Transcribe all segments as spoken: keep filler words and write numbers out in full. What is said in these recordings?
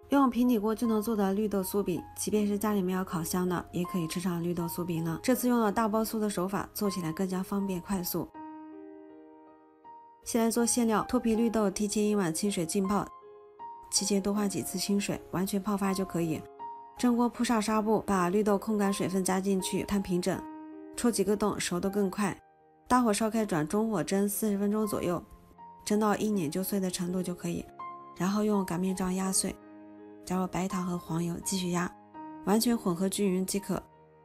用平底锅就能做的绿豆酥饼，即便是家里没有烤箱的，也可以吃上绿豆酥饼了。这次用了大包酥的手法，做起来更加方便快速。先来做馅料，脱皮绿豆提前一晚清水浸泡，期间多换几次清水，完全泡发就可以。蒸锅铺上纱布，把绿豆控干水分加进去，摊平整，戳几个洞，熟得更快。大火烧开，转中火蒸四十分钟左右，蒸到一碾就碎的程度就可以。然后用擀面杖压碎，加入白糖和黄油，继续压，完全混合均匀即可。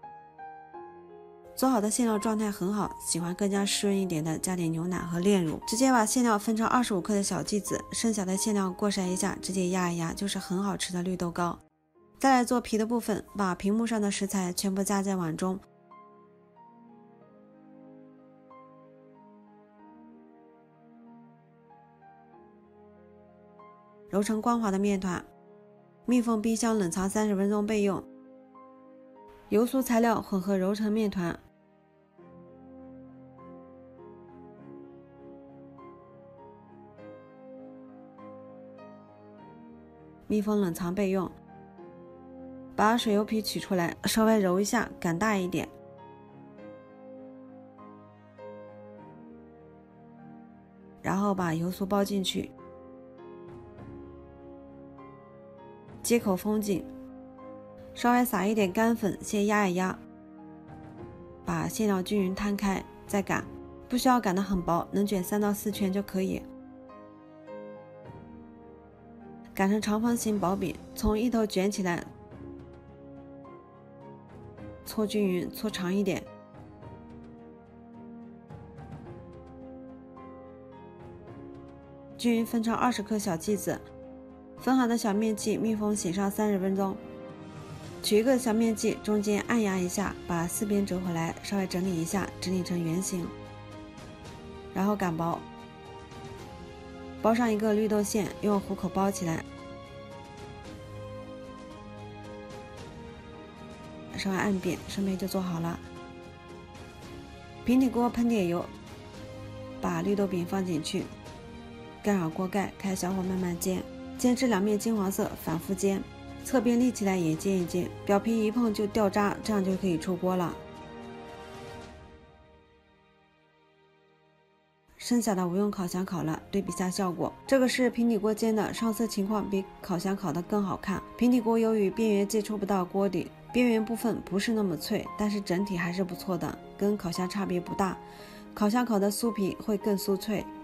做好的馅料状态很好，喜欢更加湿润一点的，加点牛奶和炼乳。直接把馅料分成二十五克的小剂子，剩下的馅料过筛一下，直接压一压，就是很好吃的绿豆糕。再来做皮的部分，把屏幕上的食材全部加在碗中，揉成光滑的面团，密封冰箱冷藏三十分钟备用。油酥材料混合揉成面团，密封冷藏备用。把水油皮取出来，稍微揉一下，擀大一点，然后把油酥包进去，接口封紧，稍微撒一点干粉，先压一压，把馅料均匀摊开，再擀，不需要擀得很薄，能卷三到四圈就可以。擀成长方形薄饼，从一头卷起来，搓均匀，搓长一点，均匀分成二十克小剂子，分好的小面剂密封醒上三十分钟。取一个小面剂，中间按压一下，把四边折回来，稍微整理一下，整理成圆形，然后擀薄，包上一个绿豆馅，用虎口包起来，稍微按扁，顺便就做好了。平底锅喷点油，把绿豆饼放进去，盖好锅盖，开小火慢慢煎，煎至两面金黄色，反复煎，侧边立起来也煎一煎，表皮一碰就掉渣，这样就可以出锅了。剩下的我用烤箱烤了，对比下效果。这个是平底锅煎的，上色情况比烤箱烤的更好看。平底锅由于边缘接触不到锅底，边缘部分不是那么脆，但是整体还是不错的，跟烤箱差别不大。烤箱烤的酥皮会更酥脆。